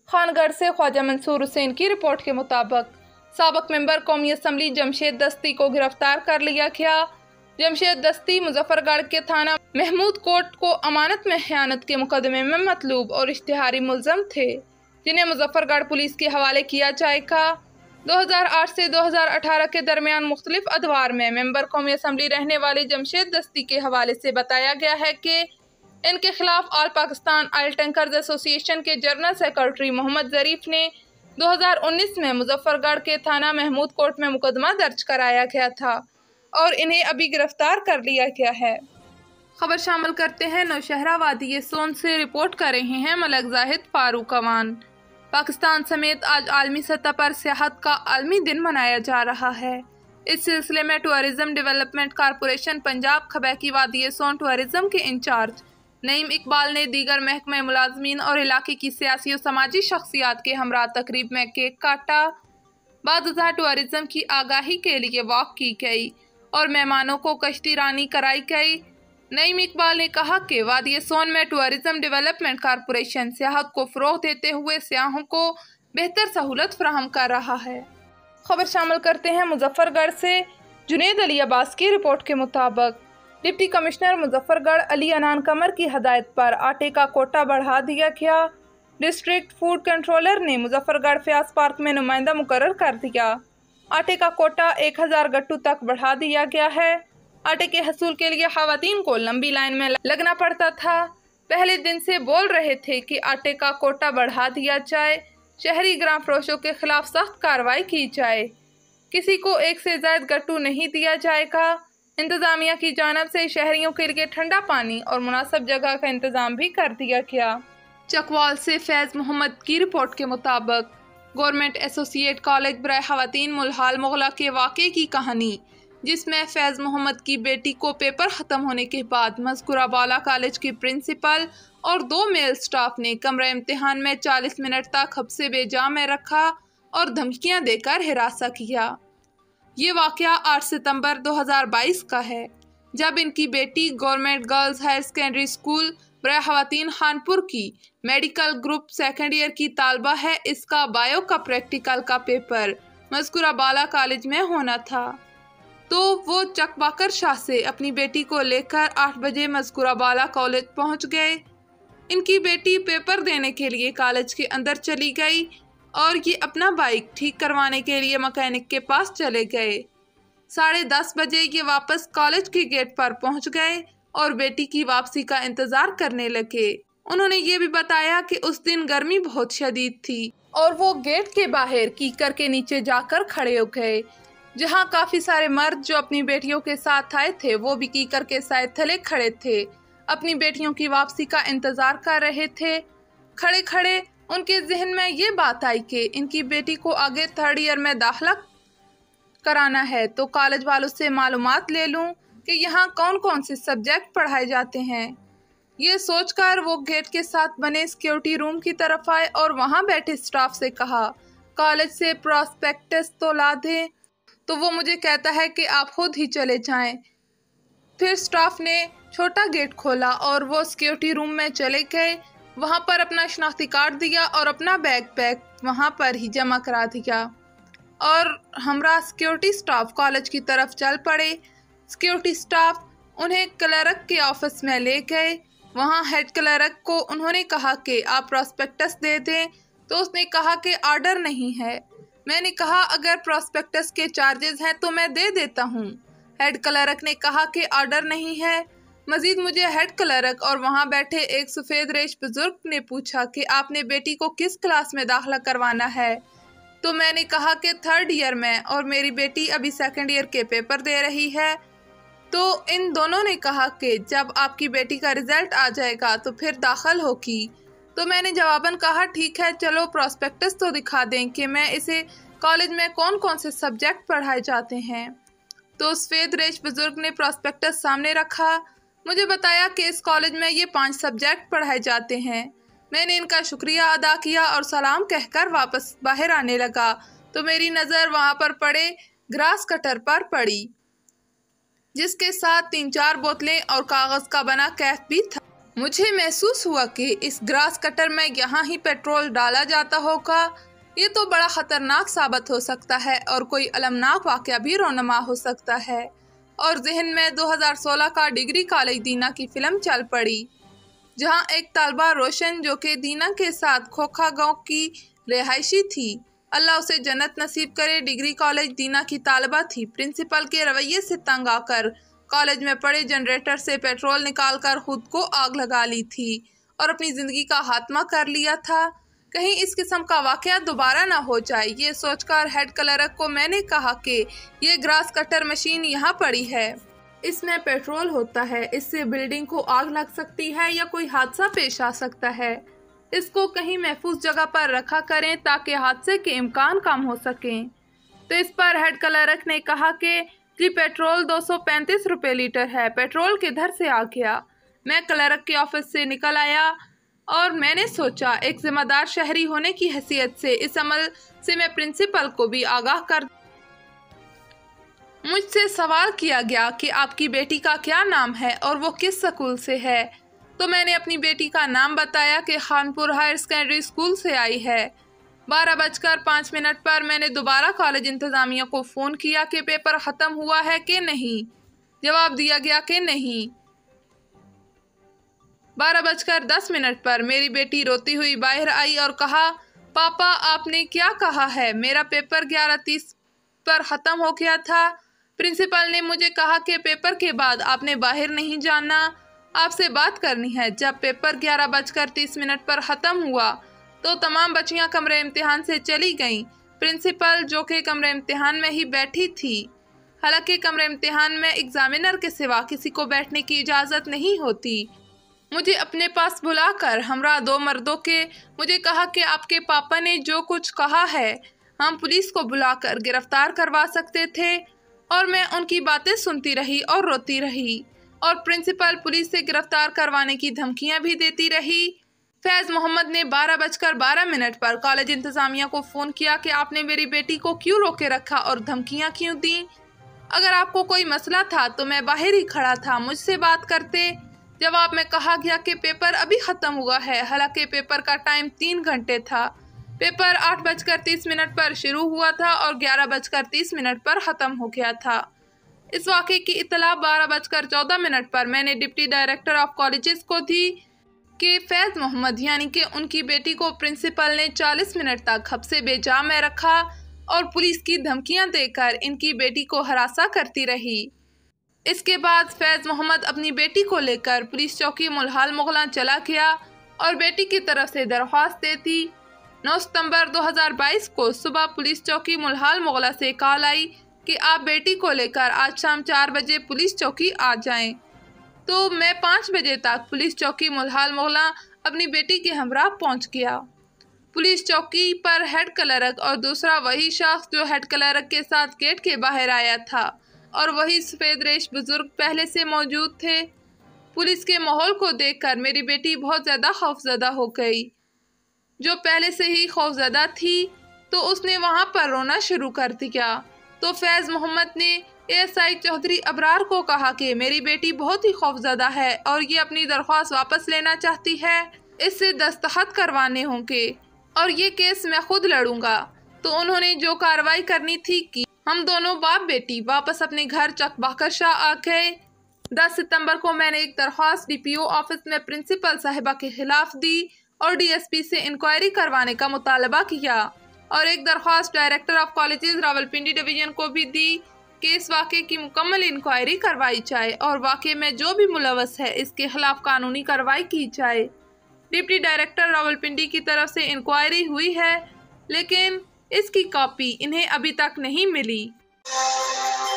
खानगढ़ से ख्वाजा मंसूर हुसैन की रिपोर्ट के मुताबिक साबिक मेंबर कौमी असम्बली जमशेद दस्ती को गिरफ्तार कर लिया गया। जमशेद दस्ती मुजफ्फरगढ़ के थाना महमूद कोट को अमानत में खयानत के मुकदमे में मतलूब और इश्तिहारी मुलजम थे, जिन्हें मुजफ्फरगढ़ पुलिस के हवाले किया जाएगा। 2008 से 2018 के दरमियान मुख्तलिफ अदवार में मेंबर कौमी असम्बली रहने वाले जमशेद दस्ती के हवाले से बताया गया है कि इनके खिलाफ all Pakistan oil tankers association के जनरल सेक्रेटरी मोहम्मद ज़रीफ ने 2019 में मुजफ्फरगढ़ के थाना महमूद कोट में मुकदमा दर्ज कराया गया था और इन्हें अभी गिरफ्तार कर लिया गया है। खबर शामिल करते हैं नौशहरा वादी सोन से। रिपोर्ट कर रहे हैं मलक जाहिद फारूक अवान। पाकिस्तान समेत आज आलमी सतह पर सियाहत का आलमी दिन मनाया जा रहा है। इस सिलसिले में tourism development corporation Punjab Khabeki वादी सोन टूरिज्म के इंचार्ज नईम इकबाल ने दीगर महकमे मुलाजमीन और इलाके की सियासी और समाजी शख्सियात के हमरा तकरीब में केक काटा। बाद टूरिज्म की आगाही के लिए वॉक की गई और मेहमानों को कश्ती रानी कराई गई। नईम इकबाल ने कहा कि वादी सोन में टूरिज्म डेवलपमेंट कॉरपोरेशन सियाहत को फ़रोग़ देते हुए सियाहों को बेहतर सहूलत फराहम कर रहा है। खबर शामिल करते हैं मुजफ्फरगढ़ से। जुनेद अली अब्बास की रिपोर्ट के मुताबिक डिप्टी कमिश्नर मुजफ्फरगढ़ अली अनान कमर की हदायत पर आटे का कोटा बढ़ा दिया गया। डिस्ट्रिक्ट फूड कंट्रोलर ने मुजफ्फरगढ़ फ्याज पार्क में नुमाइंदा मुकर्रर कर दिया। आटे का कोटा 1000 गट्टू तक बढ़ा दिया गया है। आटे के हसूल के लिए खवातीन को लंबी लाइन में लगना पड़ता था। पहले दिन से बोल रहे थे कि आटे का कोटा बढ़ा दिया जाए, शहरी ग्राम फरोशों के खिलाफ सख्त कार्रवाई की जाए, किसी को एक से ज़ायद गट्टू नहीं दिया जाएगा। इंतज़ामिया की जानिब से शहरियों के लिए ठंडा पानी और मुनासिब जगह का इंतज़ाम भी कर दिया गया। चकवाल से फैज़ मोहम्मद की रिपोर्ट के मुताबिक गवर्नमेंट एसोसिएट कॉलेज बराए खवातीन मुलहाल मुगला के वाक़े की कहानी, जिसमें फैज़ मोहम्मद की बेटी को पेपर ख़त्म होने के बाद मज़कूरा बाला कॉलेज के प्रिंसिपल और 2 मेल स्टाफ ने कमरा इम्तिहान में 40 मिनट तक हब्से बेजा में रखा और धमकियां देकर हिरासा किया। ये वाक़या 8 सितंबर 2022 का है, जब इनकी बेटी government girls higher secondary school बराए खवातीन खानपुर की मेडिकल ग्रुप सेकेंड ईयर की तालबा है। इसका बायो का प्रैक्टिकल का पेपर मज़कूरा बाला कॉलेज में होना था, तो वो चकबाकर शाह से अपनी बेटी को लेकर 8 बजे मज़कूरा बाला कॉलेज पहुंच गए। इनकी बेटी पेपर देने के लिए कॉलेज के अंदर चली गई और ये अपना बाइक ठीक करवाने के लिए मैकेनिक के पास चले गए। 10:30 बजे ये वापस कॉलेज के गेट पर पहुंच गए और बेटी की वापसी का इंतज़ार करने लगे। उन्होंने ये भी बताया कि उस दिन गर्मी बहुत शदीद थी और वो गेट के बाहर कीकर के नीचे जाकर खड़े हो गए, जहाँ काफ़ी सारे मर्द जो अपनी बेटियों के साथ आए थे वो भी कीकर के साए थले खड़े थे, अपनी बेटियों की वापसी का इंतज़ार कर रहे थे। खड़े खड़े उनके जहन में ये बात आई कि इनकी बेटी को आगे 3rd ईयर में दाखिला कराना है, तो कॉलेज वालों से मालूमात ले लूं कि यहाँ कौन कौन से सब्जेक्ट पढ़ाए जाते हैं। ये सोचकर वो गेट के साथ बने सिक्योरिटी रूम की तरफ आए और वहाँ बैठे स्टाफ से कहा, कॉलेज से प्रॉस्पेक्टस तो ला दें, तो वो मुझे कहता है कि आप खुद ही चले जाएं। फिर स्टाफ ने छोटा गेट खोला और वो सिक्योरिटी रूम में चले गए। वहाँ पर अपना शनाख्ती कार्ड दिया और अपना बैग वहाँ पर ही जमा करा दिया और हमरा सिक्योरिटी स्टाफ कॉलेज की तरफ चल पड़े। सिक्योरिटी स्टाफ उन्हें क्लर्क के ऑफिस में ले गए। वहाँ हेड क्लर्क को उन्होंने कहा कि आप प्रॉस्पेक्टस दे दें, तो उसने कहा कि ऑर्डर नहीं है। मैंने कहा अगर प्रॉस्पेक्टस के चार्जेस हैं तो मैं दे देता हूँ। हेड क्लर्क ने कहा कि ऑर्डर नहीं है। मजीद मुझे हेड क्लर्क और वहाँ बैठे एक सफ़ेद रेश बुजुर्ग ने पूछा कि आपने बेटी को किस क्लास में दाखिला करवाना है, तो मैंने कहा कि 3rd ईयर में और मेरी बेटी अभी 2nd ईयर के पेपर दे रही है। तो इन दोनों ने कहा कि जब आपकी बेटी का रिज़ल्ट आ जाएगा तो फिर दाखिल होगी। तो मैंने जवाबन कहा ठीक है, चलो प्रॉस्पेक्टस तो दिखा दें कि मैं इसे कॉलेज में कौन कौन से सब्जेक्ट पढ़ाए जाते हैं। तो सफ़ेद रेश बुजुर्ग ने प्रॉस्पेक्टस सामने रखा, मुझे बताया कि इस कॉलेज में ये 5 सब्जेक्ट पढ़ाए जाते हैं। मैंने इनका शुक्रिया अदा किया और सलाम कहकर वापस बाहर आने लगा, तो मेरी नज़र वहाँ पर पड़े ग्रास कटर पर पड़ी, जिसके साथ 3-4 बोतलें और कागज़ का बना कैप भी था। मुझे महसूस हुआ कि इस ग्रास कटर में यहाँ ही पेट्रोल डाला जाता होगा। ये तो बड़ा खतरनाक साबित हो सकता है और कोई अलमनाक वाक़या भी रोनमा हो सकता है। और जहन में 2016 का डिग्री कॉलेज दीना की फिल्म चल पड़ी, जहां एक तालबा रोशन, जो कि दीना के साथ खोखा गांव की रिहायशी थी, अल्लाह उसे जन्नत नसीब करे, डिग्री कॉलेज दीना की तालबा थी, प्रिंसिपल के रवैये से तंग आकर कॉलेज में पड़े जनरेटर से पेट्रोल निकालकर खुद को आग लगा ली थी और अपनी ज़िंदगी का खात्मा कर लिया था। कहीं इस किस्म का वाक़या दोबारा ना हो जाए, ये सोचकर हेड क्लर्क को मैंने कहा कि ये ग्रास कटर मशीन यहाँ पड़ी है, इसमें पेट्रोल होता है, इससे बिल्डिंग को आग लग सकती है या कोई हादसा पेश आ सकता है। इसको कहीं महफूज जगह पर रखा करें ताकि हादसे के इम्कान कम हो सकें। तो इस पर हेड क्लर्क ने कहा कि जी पेट्रोल 235 रुपये लीटर है, पेट्रोल किधर से आ गया। मैं क्लर्क के ऑफिस से निकल आया और मैंने सोचा एक जिम्मेदार शहरी होने की हैसियत से इस अमल से मैं प्रिंसिपल को भी आगाह कर। मुझसे सवाल किया गया कि आपकी बेटी का क्या नाम है और वो किस स्कूल से है, तो मैंने अपनी बेटी का नाम बताया कि खानपुर हायर सेकेंडरी स्कूल से आई है। 12:05 पर मैंने दोबारा कॉलेज इंतज़ामिया को फ़ोन किया कि पेपर ख़त्म हुआ है कि नहीं। जवाब दिया गया कि नहीं। 12:10 पर मेरी बेटी रोती हुई बाहर आई और कहा, पापा आपने क्या कहा है, मेरा पेपर 11:30 पर ख़त्म हो गया था। प्रिंसिपल ने मुझे कहा कि पेपर के बाद आपने बाहर नहीं जाना, आपसे बात करनी है। जब पेपर 11:30 पर ख़त्म हुआ तो तमाम बच्चियां कमरे इम्तिहान से चली गईं। प्रिंसिपल, जो कि कमरे इम्तिहान में ही बैठी थी, हालांकि कमरे इम्तिहान में एग्जामिनर के सिवा किसी को बैठने की इजाज़त नहीं होती, मुझे अपने पास बुलाकर हमरा 2 मर्दों के मुझे कहा कि आपके पापा ने जो कुछ कहा है हम पुलिस को बुलाकर गिरफ्तार करवा सकते थे। और मैं उनकी बातें सुनती रही और रोती रही और प्रिंसिपल पुलिस से गिरफ्तार करवाने की धमकियां भी देती रही। फैज़ मोहम्मद ने 12:12 पर कॉलेज इंतज़ामिया को फ़ोन किया कि आपने मेरी बेटी को क्यों रोके रखा और धमकियां क्यों दी। अगर आपको कोई मसला था तो मैं बाहर ही खड़ा था, मुझसे बात करते। जवाब में कहा गया कि पेपर अभी ख़त्म हुआ है, हालांकि पेपर का टाइम 3 घंटे था। पेपर 8:30 पर शुरू हुआ था और 11:30 पर ख़त्म हो गया था। इस वाक़े की इत्तला 12:14 पर मैंने डिप्टी डायरेक्टर ऑफ कॉलेजेस को दी कि फैज़ मोहम्मद यानी कि उनकी बेटी को प्रिंसिपल ने 40 मिनट तक हब्से बेजा में रखा और पुलिस की धमकियां देकर इनकी बेटी को हरासा करती रही। इसके बाद फैज़ मोहम्मद अपनी बेटी को लेकर पुलिस चौकी मुल्हाल मुगला चला गया और बेटी की तरफ से दरख्वास्त देती। 9 सितंबर 2022 को सुबह पुलिस चौकी मुल्हाल मुगला से कॉल आई कि आप बेटी को लेकर आज शाम 4 बजे पुलिस चौकी आ जाएं। तो मैं 5 बजे तक पुलिस चौकी मुल्हाल मुगला अपनी बेटी के हमराह पहुंच गया। पुलिस चौकी पर हेड क्लर्क और दूसरा वही शख्स जो हेड क्लर्क के साथ गेट के बाहर आया था और वही सफ़ेद रेश बुजुर्ग पहले से मौजूद थे। पुलिस के माहौल को देखकर मेरी बेटी बहुत ज़्यादा खौफजदा हो गई। जो पहले से ही खौफजदा थी तो उसने वहाँ पर रोना शुरू कर दिया। तो फैज़ मोहम्मद ने एएसआई चौधरी अबरार को कहा कि मेरी बेटी बहुत ही खौफजदा है और ये अपनी दरख्वास्त वापस लेना चाहती है, इससे दस्तखत करवाने होंगे और ये केस मैं खुद लड़ूंगा। तो उन्होंने जो कार्रवाई करनी थी की। हम दोनों बाप बेटी वापस अपने घर चकबाकर शाह आ गए। 10 सितंबर को मैंने एक दरख्वास्त डीपीओ ऑफिस में प्रिंसिपल साहिबा के खिलाफ दी और डीएसपी से इंक्वायरी करवाने का मुतालबा किया और एक दरख्वास्त director of colleges Rawalpindi division को भी दी कि इस वाक़े की मुकम्मल इंक्वायरी करवाई जाए और वाक़े में जो भी मुलव्वस है इसके खिलाफ कानूनी कार्रवाई की जाए। डिप्टी डायरेक्टर रावलपिंडी की तरफ से इंक्वायरी हुई है, लेकिन इसकी कॉपी इन्हें अभी तक नहीं मिली।